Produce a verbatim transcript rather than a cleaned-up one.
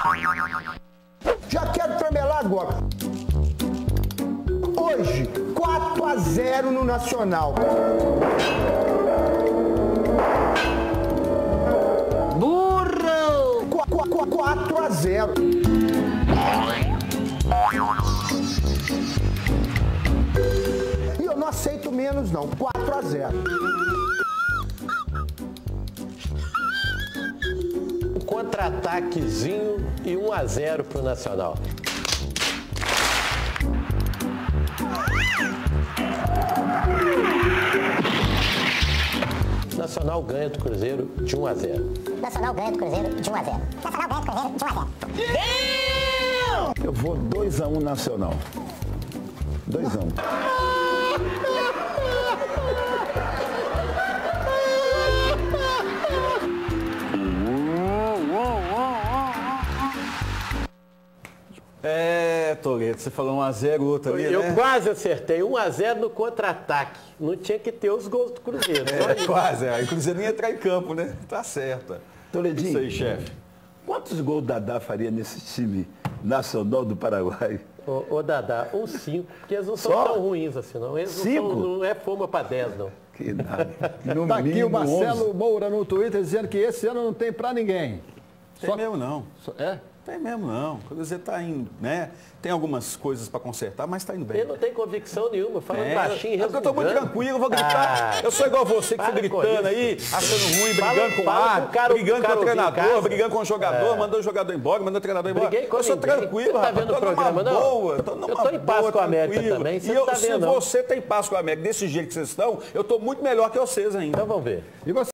Já quero tremelar agora. Hoje, quatro a zero no Nacional. Burro! quatro a zero. E eu não aceito menos, não. quatro a zero. Um contra-ataquezinho e um a zero pro Nacional. Nacional ganha do Cruzeiro de um a zero. Nacional ganha do Cruzeiro de um a zero. Nacional ganha do Cruzeiro de um a zero. Eu vou dois a um Nacional. dois a um. É, Toreto, você falou um a zero, outro ali, Eu né? quase acertei. um a zero no contra-ataque. Não tinha que ter os gols do Cruzeiro. É, quase. Aí o Cruzeiro nem ia entrar em campo, né? Tá certo. Toledinho, Isso aí, chefe. quantos gols Dadá faria nesse time nacional do Paraguai? Ô, ô Dadá, um cinco, porque eles não são Só? tão ruins assim, não. Eles não, Cinco? são, não é foma para dez, não. Que nada. No Tá aqui mínimo o Marcelo onze. Moura no Twitter dizendo que esse ano não tem pra ninguém. Tem Só- mesmo não. só- É? Tem mesmo não. O Cruzeiro tá indo, né? Tem algumas coisas para consertar, mas tá indo bem. Ele não tem convicção nenhuma, falando É, baixinho, é porque eu tô muito resmungando. tranquilo, eu vou gritar. Ah, eu sou igual você que para fica com gritando isso. aí, achando ruim, Fala- brigando com o fala ar, pro cara- brigando pro cara com o ouvir em treinador, casa. brigando com o jogador, É. mandando o jogador embora, mandando o treinador embora. Briguei com eu sou ninguém. tranquilo, Você tá rapaz, vendo tô o programa, numa não? boa, tô numa Eu tô em paz boa, com a América tranquilo. também, você E não eu, tá se vendo, não. você tem paz com a América desse jeito que vocês estão, eu tô muito melhor que vocês ainda. Então vamos ver. E você?